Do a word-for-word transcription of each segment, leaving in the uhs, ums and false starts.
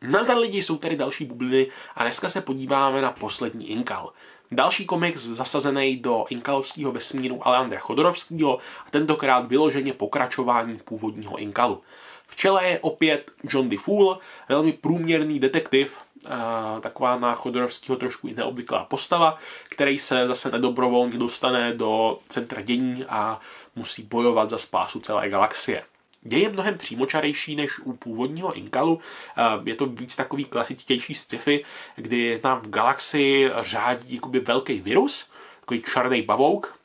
Nazdar lidi, jsou tady další bubliny a dneska se podíváme na poslední Inkal. Další komiks zasazený do inkalovského vesmíru Alejandra Chodorovského a tentokrát vyloženě pokračování původního Inkalu. V čele je opět John DeFool, velmi průměrný detektiv, taková na Chodorovského trošku i neobvyklá postava, který se zase nedobrovolně dostane do centra dění a musí bojovat za spásu celé galaxie. Děj je mnohem přímočarejší než u původního Inkalu. Je to víc takový klasičtější sci-fi, kdy nám v galaxii řádí jakoby velký virus, takový černý bavouk,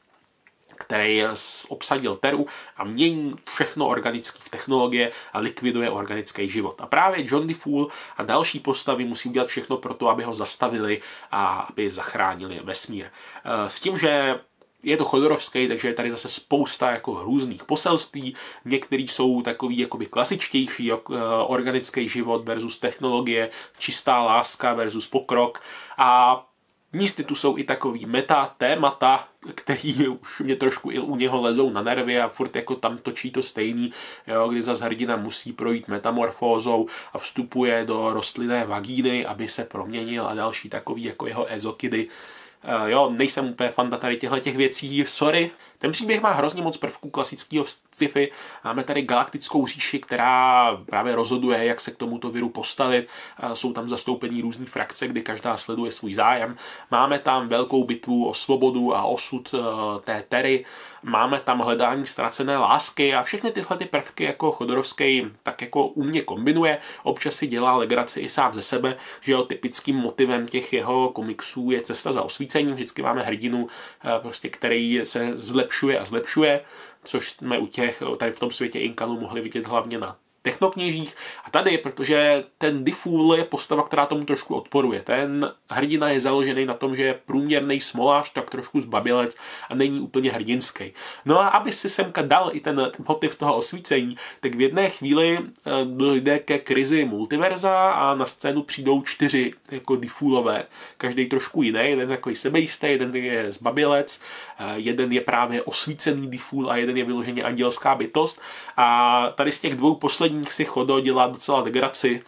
který obsadil Teru a mění všechno organické v technologie a likviduje organický život. A právě John DeFool a další postavy musí udělat všechno pro to, aby ho zastavili a aby zachránili vesmír. S tím, že je to Chodorovský, takže je tady zase spousta jako různých poselství. Některý jsou takový jakoby klasičtější, organický život versus technologie, čistá láska versus pokrok. A místy tu jsou i takový meta témata, který už mě trošku i u něho lezou na nervy a furt jako tam točí to stejný, jo, kdy zase hrdina musí projít metamorfózou a vstupuje do rostlinné vagíny, aby se proměnil a další takový jako jeho ezokidy. Uh, jo, nejsem úplně fan tady těchto těch věcí, sorry. Ten příběh má hrozně moc prvků klasického sci-fi. Máme tady galaktickou říši, která právě rozhoduje, jak se k tomuto viru postavit. Uh, jsou tam zastoupení různý frakce, kdy každá sleduje svůj zájem. Máme tam velkou bitvu o svobodu a osud uh, té Tery. Máme tam hledání ztracené lásky a všechny tyhle ty prvky jako Chodorovský tak jako umě kombinuje. Občas si dělá legraci i sám ze sebe, že jo, typickým motivem těch jeho komiksů je cesta za osvícením. Vždycky máme hrdinu, prostě, který se zlepšuje a zlepšuje, což jsme u těch, tady v tom světě Inkalu mohli vidět hlavně na technokněžích. A tady, protože ten DeFool je postava, která tomu trošku odporuje. Ten hrdina je založený na tom, že je průměrný smolář, tak trošku zbabělec a není úplně hrdinský. No a aby si semka dal i ten motiv toho osvícení, tak v jedné chvíli dojde ke krizi multiverza a na scénu přijdou čtyři jako DeFoolové. Každý trošku jiný, jeden takový sebejistý, jeden je zbabělec, jeden je právě osvícený DeFool a jeden je vyloženě andělská bytost. A tady z těch dvou posledních si Chodo dělá docela legraci,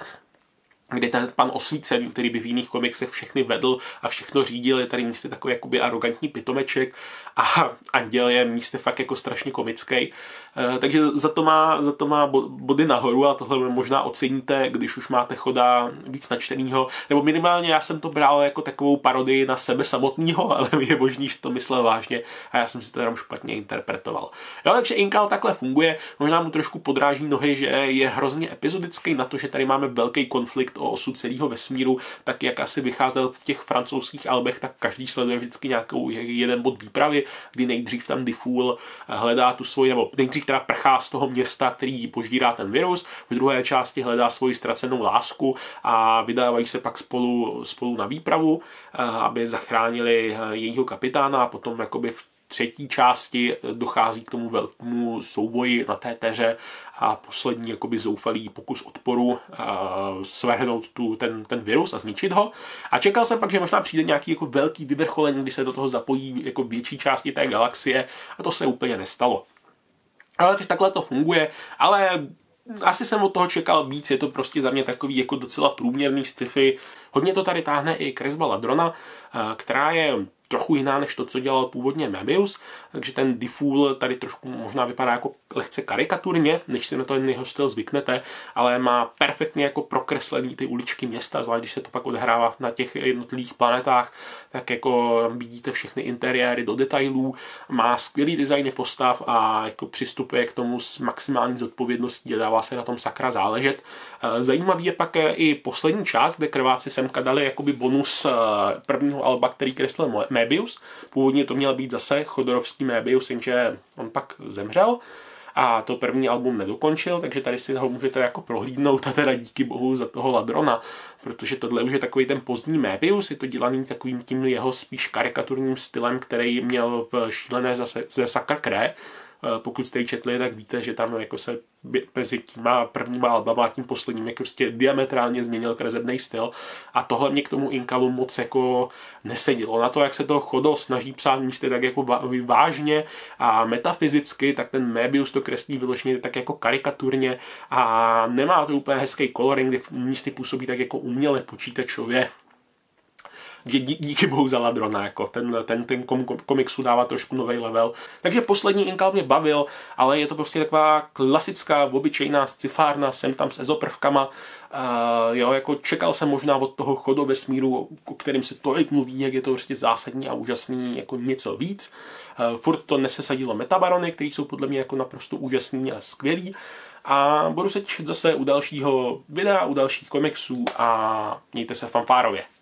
kdy ten pan osvícený, který by v jiných komiksech všechny vedl a všechno řídil, je tady místy takový jakoby arrogantní pitomeček a anděl je místy fakt jako strašně komický. E, takže za to má, za to má body nahoru a tohle možná oceníte, když už máte Choda víc načtenýho, nebo minimálně já jsem to bral jako takovou parodii na sebe samotného, ale je možný, že to myslel vážně a já jsem si to jenom špatně interpretoval. Jo, takže Inkal takhle funguje, možná mu trošku podráží nohy, že je hrozně epizodický na to, že tady máme velký konflikt o osud celého vesmíru, tak jak asi vycházel v těch francouzských albech, tak každý sleduje vždycky nějakou jeden bod výpravy, kdy nejdřív tam DeFool hledá tu svoji, nebo nejdřív teda prchá z toho města, který požírá ten virus, v druhé části hledá svoji ztracenou lásku a vydávají se pak spolu, spolu na výpravu, aby zachránili jejího kapitána a potom jakoby v třetí části dochází k tomu velkému souboji na té Teře a poslední jakoby zoufalý pokus odporu uh, svrhnout tu, ten, ten virus a zničit ho. A čekal jsem pak, že možná přijde nějaký jako velký vyvrcholení, kdy se do toho zapojí jako větší části té galaxie a to se úplně nestalo. Ale takže takhle to funguje, ale asi jsem od toho čekal víc, je to prostě za mě takový jako docela průměrný sci-fi. Hodně to tady táhne i kresba Ladrona, která je trochu jiná než to, co dělal původně Möbius, takže ten DeFool tady trošku možná vypadá jako lehce karikaturně, než si na to jeho styl zvyknete, ale má perfektně jako prokreslený ty uličky města, zvlášť když se to pak odehrává na těch jednotlivých planetách, tak jako vidíte všechny interiéry do detailů, má skvělý designy postav a jako přistupuje k tomu s maximální zodpovědností a dává se na tom sakra záležet. Zajímavý je pak i poslední část, kde krváci semka dali jakoby bonus prvního alba, který kreslil Möbius. Původně to měl být zase Chodorovský Möbius, jenže on pak zemřel a to první album nedokončil, takže tady si ho můžete jako prohlídnout a teda díky bohu za toho Ladrona, protože tohle už je takový ten pozdní Möbius, je to dělaný takovým tím jeho spíš karikaturním stylem, který měl v Šílené ze Sakra Kré, Pokud jste ji četli, tak víte, že tam jako se mezi těma prvníma albama a tím posledním jako prostě diametrálně změnil kresebný styl a tohle mě k tomu Inkalu moc jako nesedělo. Na to, jak se to Chodo snaží psát místy tak jako vážně a metafyzicky, tak ten Möbius to kreslí vyloženě tak jako karikaturně a nemá to úplně hezký coloring, kdy místy působí tak jako uměle počítačově. Dí, díky bohu za Ladrona, jako ten, ten, ten kom, komiksu dává trošku nový level. Takže poslední Inkal mě bavil, ale je to prostě taková klasická, obyčejná scifárna, sem tam s ezoprvkama. Uh, jo, jako čekal jsem možná od toho Chodo vesmíru, o kterým se tolik mluví, jak je to prostě zásadní a úžasný, jako něco víc. Uh, furt to nesesadilo metabarony, který jsou podle mě jako naprosto úžasný a skvělý. A budu se těšit zase u dalšího videa, u dalších komiksů a mějte se fanfárově.